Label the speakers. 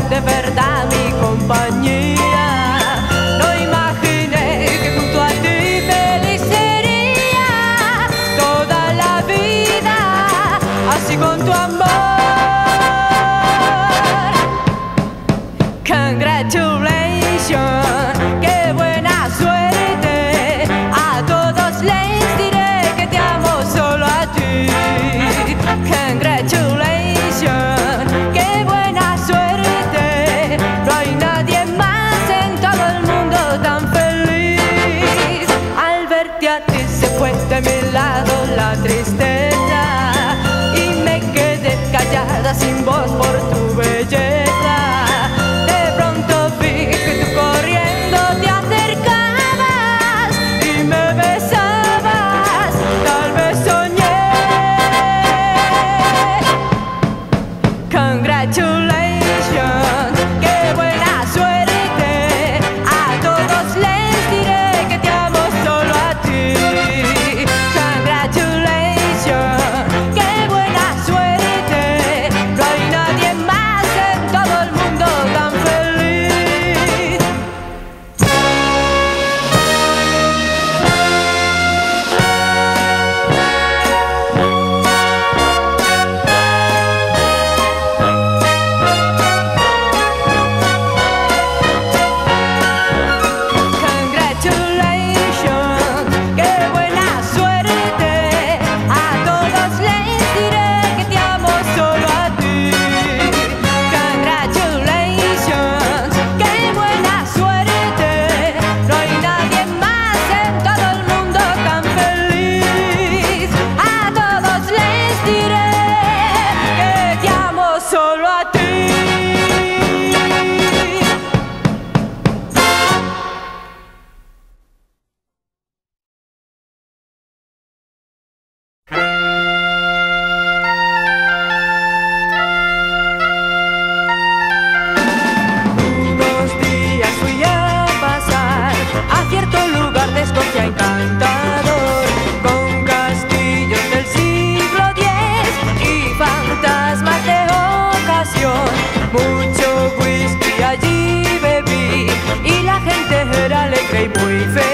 Speaker 1: de verdad mi compañía. No imaginé que junto a ti feliz sería toda la vida, así con tu amor. Congratulations, qué buena suerte. A todos les diré que te amo solo a ti. Congratulations, qué buena suerte. No hay nadie más en todo el mundo tan feliz. Al verte a ti se fue de mi lado la tristeza y me quedé callada sin voz por tu belleza. De pronto vi que tú corriendo te acercabas y me besabas. Tal vez soñé. Congratulations, qué buena suerte. A todos les diré que te amo solo a ti. Congratulations, qué buena suerte. No hay nadie más en todo el mundo tan feliz. Congratulations, qué buena suerte. A todos les diré que te amo solo a ti. Congratulations, qué buena suerte. No hay nadie más en todo el mundo tan feliz. A todos les diré que te amo solo a ti. Unos días fui a pasar a cierto lugar de Escocia encantador, con castillos del siglo X y fantasmas de ocasión. Mucho whisky allí bebí y la gente era alegre y muy feliz.